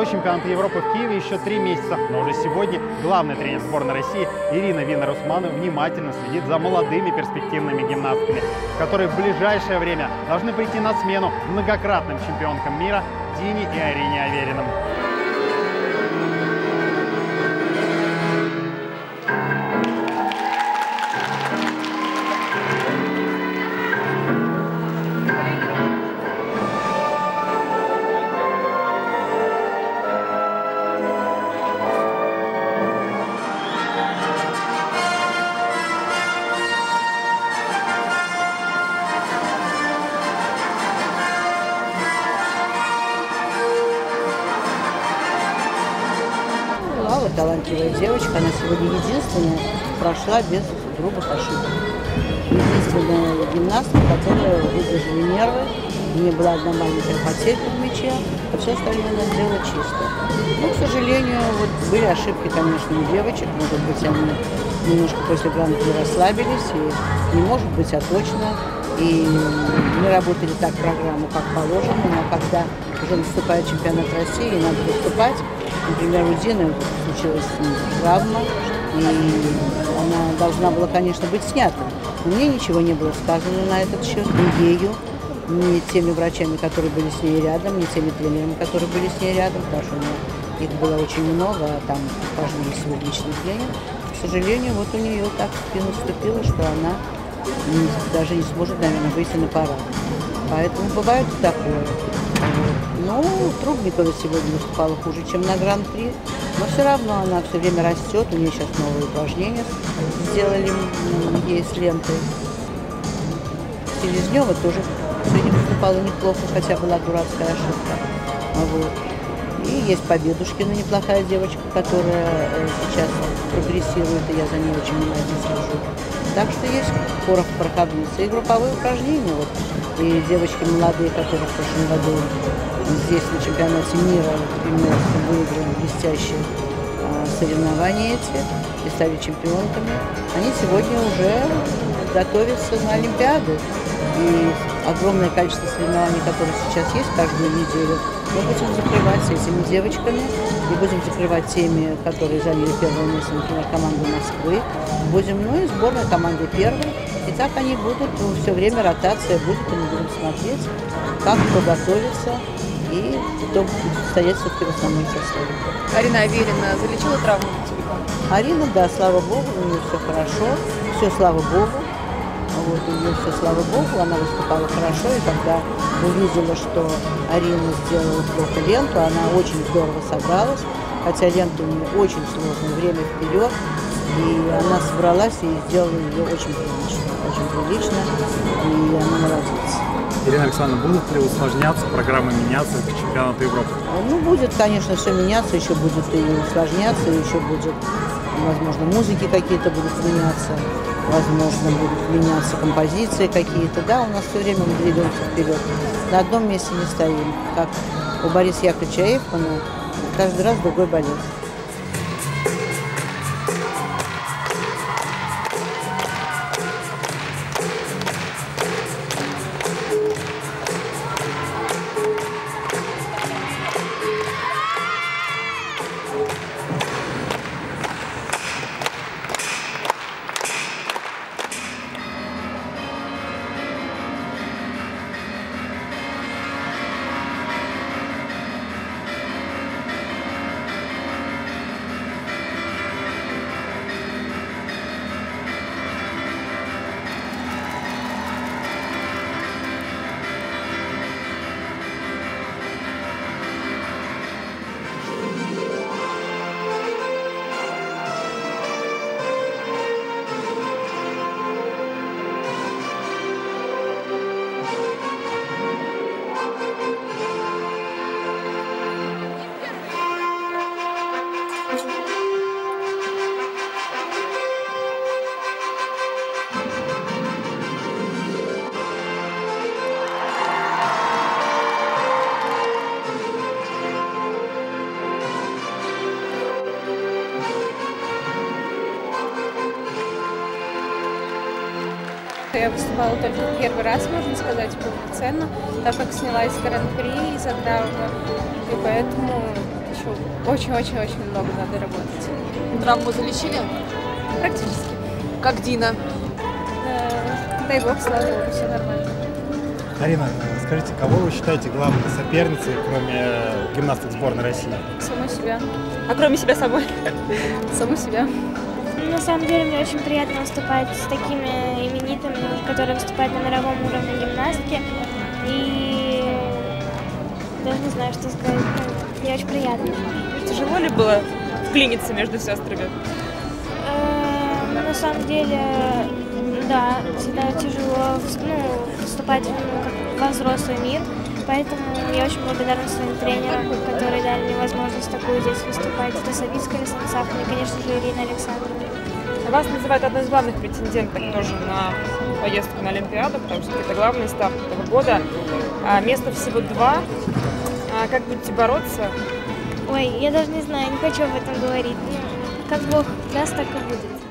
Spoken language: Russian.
чемпионата Европы в Киеве еще 3 месяца, но уже сегодня главный тренер сборной России Ирина Винер-Усманова внимательно следит за молодыми перспективными гимнастками, которые в ближайшее время должны прийти на смену многократным чемпионкам мира Дине и Арине Авериным. Талантливая девочка, она сегодня единственная прошла без грубых ошибок. Единственная гимнастка, которая выдержала нервы, не была одна маленькая потеря в мяче, а все остальное она сделала чисто. Но, к сожалению, вот были ошибки, конечно, у девочек, может быть, они немножко после гран-при расслабились, и не может быть, а точно. И мы работали так программу, как положено, но когда уже наступает чемпионат России, и надо выступать, например, у Дины случилась травма, и она должна была, конечно, быть снята. Но мне ничего не было сказано на этот счет, ни ею, ни теми врачами, которые были с ней рядом, ни теми тренерами, которые были с ней рядом, потому что их было очень много, а там важнее всего личный тренер. К сожалению, вот у нее так в спину вступило, что она даже не сможет, наверное, выйти на парад. Поэтому бывает и такое. Ну, Трубникова сегодня выступала хуже, чем на гран-при, но все равно она все время растет. У нее сейчас новые упражнения сделали ей с лентой. Селезнева тоже сегодня выступала неплохо, хотя была дурацкая ошибка. Вот. И есть Победушкина, неплохая девочка, которая сейчас прогрессирует, и я за ней очень внимательно слежу. Так что есть проходницы и групповые упражнения. Вот. И девочки молодые, которые в прошлом году здесь на чемпионате мира выиграли блестящие соревнования эти и стали чемпионками, они сегодня уже готовятся на Олимпиаду. И огромное количество соревнований, которые сейчас есть каждую неделю, мы будем закрывать с этими девочками и будем закрывать теми, которые заняли первое место, например, команду Москвы. Будем, ну и сборная команды первой. И так они будут, все время ротация будет, и мы будем смотреть, как кто готовится и кто будет стоять все-таки в основном составе. Арина Аверина залечила травму целиком? Арина, да, слава богу, у нее все хорошо, все слава богу. Вот, у нее все, слава богу, она выступала хорошо, и когда увидела, что Арина сделала плохо ленту, она очень здорово собралась, хотя лента у нее очень сложная, время вперед, и она собралась и сделала ее очень прилично, и она молодец. Ирина Александровна, будут ли усложняться программы, меняться к чемпионату Европы? Ну, будет, конечно, все меняться, еще будет и усложняться, еще будет, возможно, музыки какие-то будут меняться. Возможно, будут меняться композиции какие-то. Да, у нас все время мы двигаемся вперед. На одном месте не стоим. Как у Бориса Яковлевича Эйфмана, каждый раз другой балет. Я выступала только первый раз, можно сказать, полноценно, так как снялась в гран-при из-за травмы, и поэтому еще еще очень-очень-очень много надо работать. Травму залечили? Практически. Как Дина? Дай бог, слава богу, все нормально. Арина, скажите, кого вы считаете главной соперницей, кроме гимнасток сборной России? Саму себя. А кроме себя самой? Саму себя. На самом деле мне очень приятно выступать с такими именитыми, которые выступают на мировом уровне гимнастки. И даже не знаю, что сказать. Мне очень приятно. Тяжело ли было вклиниться между сестрами? На самом деле, да, всегда тяжело вступать во взрослый мир. Поэтому я очень благодарна своим тренерам, которые дали мне возможность такую здесь выступать. Это Савицкая, Лисенцавна и, конечно же, Ирина Александровна. Вас называют одной из главных претенденток тоже на поездку на Олимпиаду, потому что это главный старт этого года. Места всего 2. Как будете бороться? Ой, я даже не знаю, не хочу об этом говорить. Как Бог даст, так и будет.